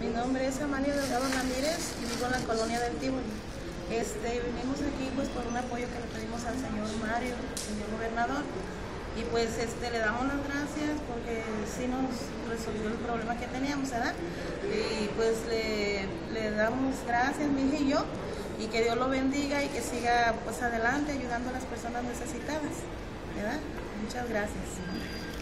Mi nombre es Amalia Delgado Ramírez y vivo en la colonia del Tívoli. Vinimos aquí pues por un apoyo que le pedimos al señor Mario, señor gobernador, y pues le damos las gracias porque sí nos resolvió el problema que teníamos, ¿verdad? Y pues le damos gracias, mi hija y yo, y que Dios lo bendiga y que siga pues adelante ayudando a las personas necesitadas, ¿verdad? Muchas gracias.